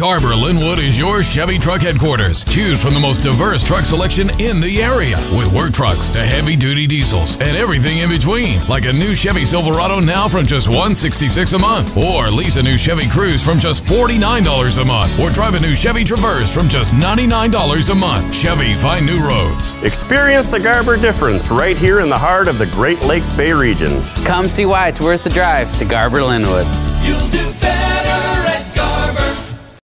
Garber Linwood is your Chevy truck headquarters. Choose from the most diverse truck selection in the area, with work trucks to heavy-duty diesels and everything in between, like a new Chevy Silverado now from just $166 a month, or lease a new Chevy Cruze from just $49 a month, or drive a new Chevy Traverse from just $99 a month. Chevy, find new roads. Experience the Garber difference right here in the heart of the Great Lakes Bay region. Come see why it's worth the drive to Garber Linwood. You'll do better.